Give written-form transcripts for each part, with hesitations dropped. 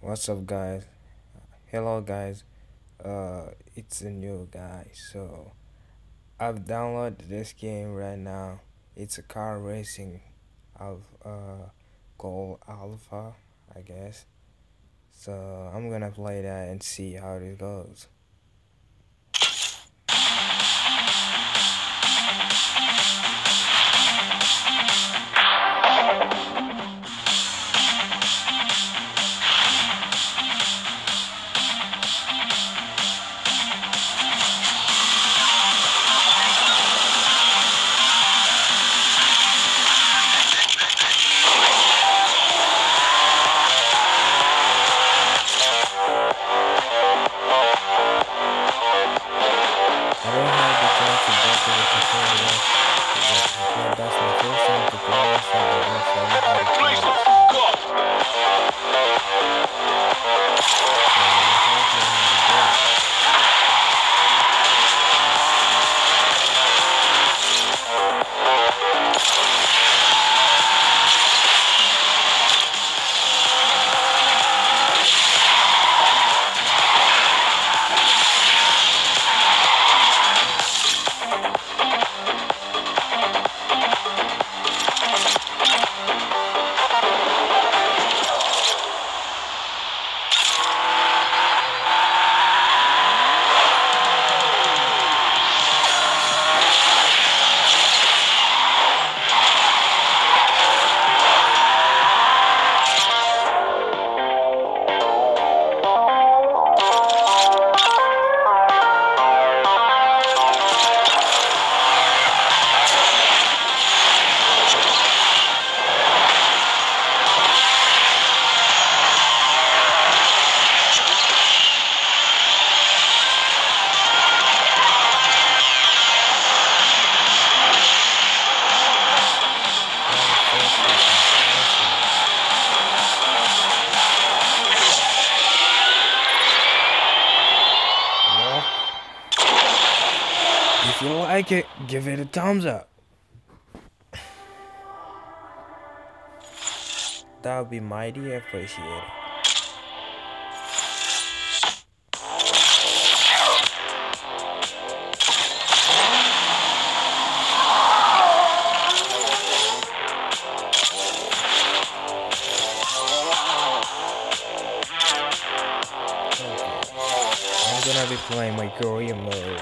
What's up, guys? Hello, guys. It's a new guy. So I've downloaded this game right now. It's a car racing, called Alpha, I guess. So I'm gonna play that and see how it goes. I don't have the chance to go to the controller yet. That's my first time to play this, so they're gonna show me how to play this. So let's hope I know how to do it. That was so freaking awesome. Well, if you like it, give it a thumbs up. That would be mighty appreciated. Okay. I'm gonna be playing my career mode.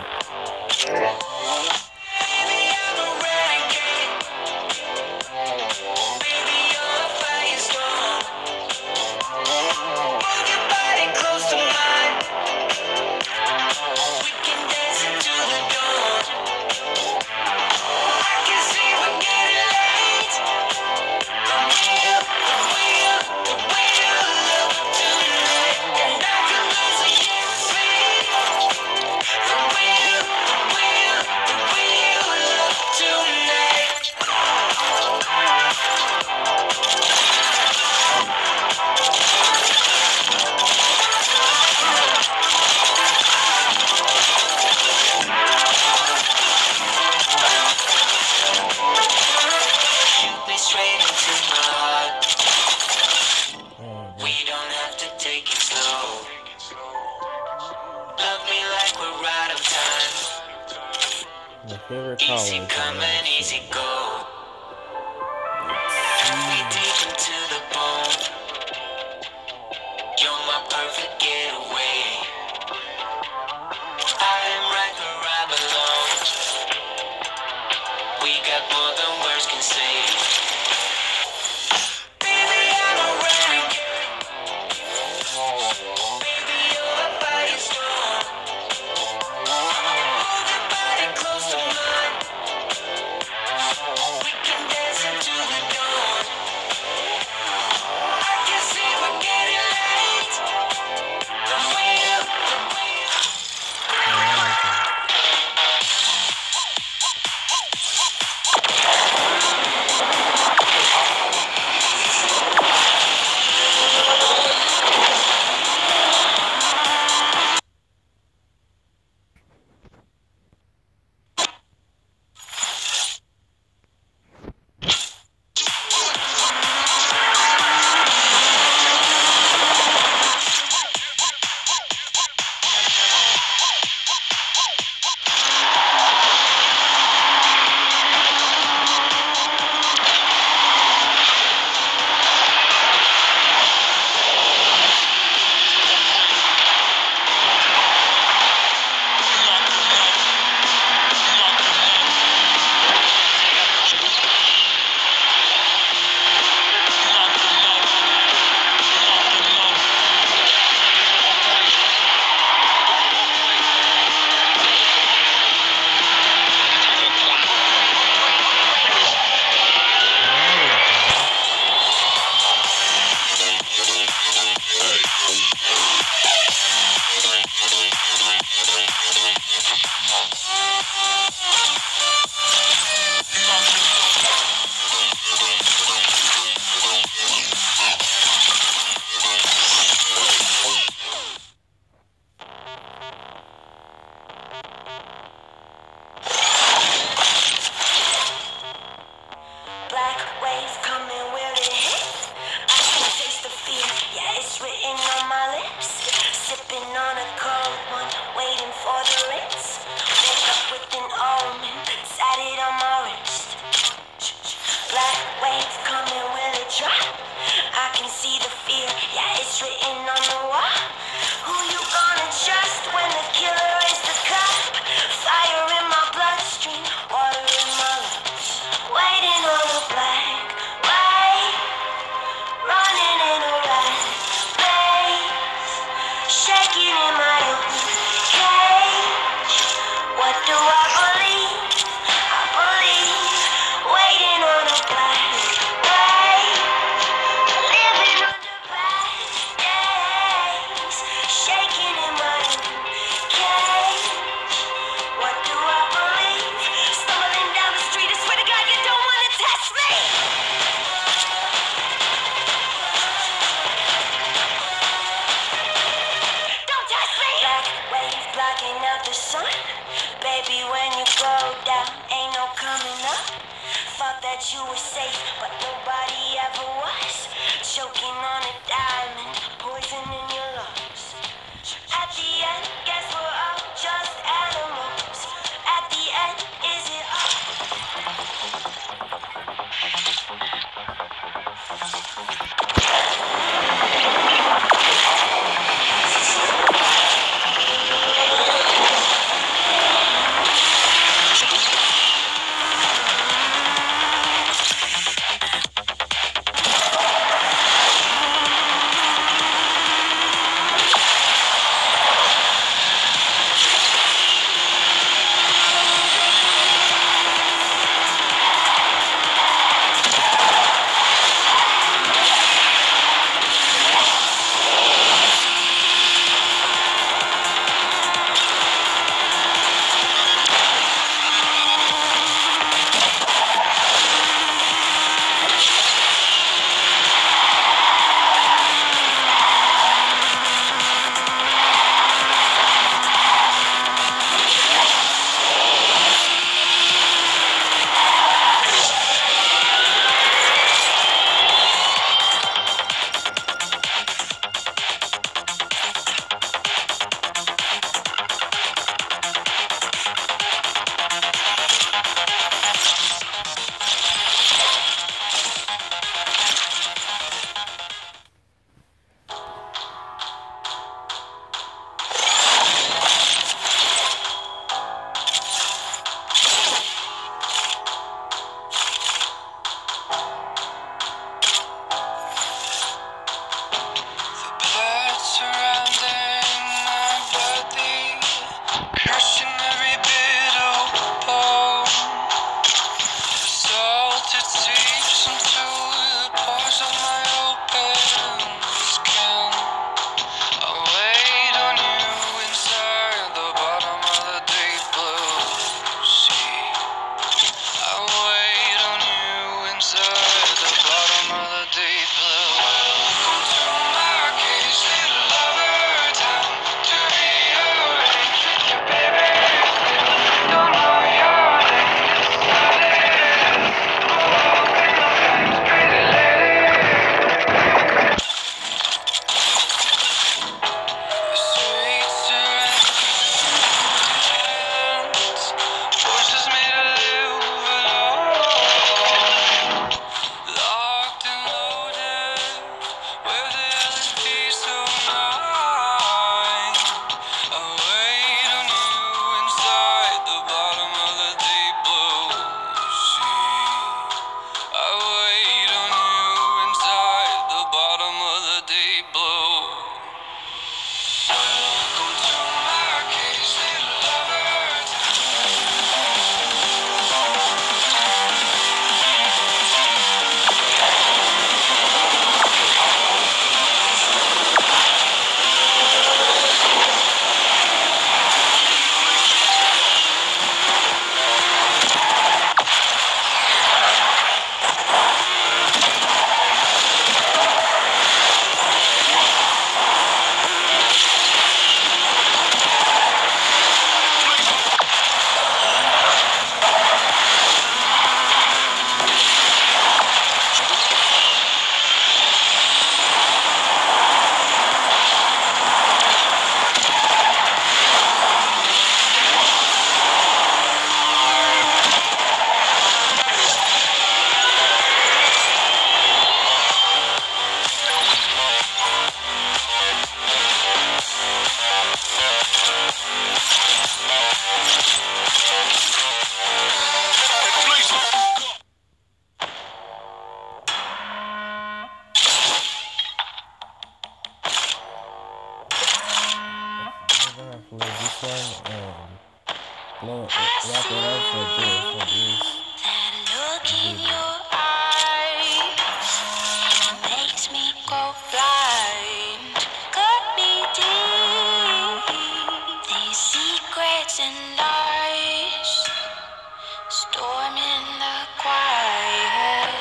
Oh, We don't have to take it slow. Love me like we're right on time. my favorite color Easy is come red, and easy so go. let's We see. deep into the bone. You're my perfect getaway. I am right where I belong. We got more than words can say. Baby, I'm a wreck. Baby, you're a firestorm. Hold your body close to mine. We that you were safe, but nobody ever was. Choking on a diamond, poison in your lungs. At the end, guess we're all just animals. At the end, is it all? Play this one and wrap it up for this That look in video. your eyes makes me go blind. Cut me deep. These secrets and lies, storm in the quiet.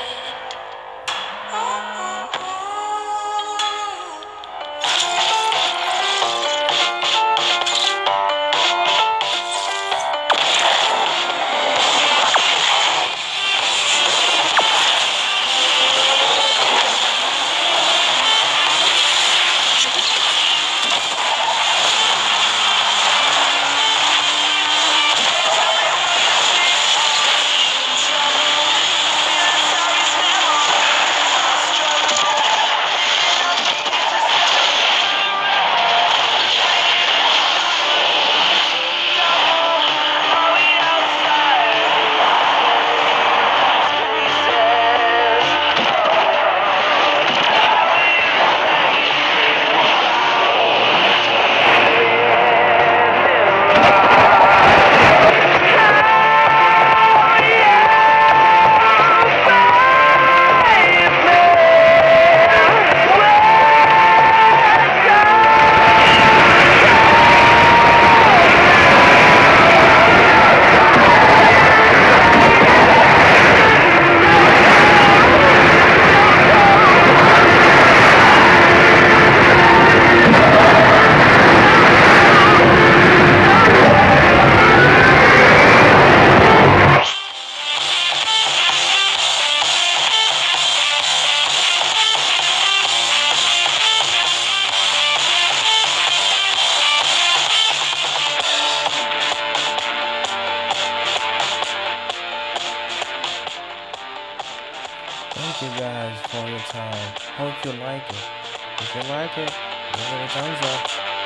Thank you guys for your time. Hope you like it. If you like it, give it a thumbs up.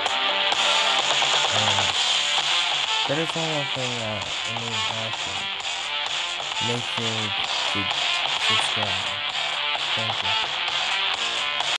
And there is one more thing I need to ask you. Make sure to subscribe. Thank you.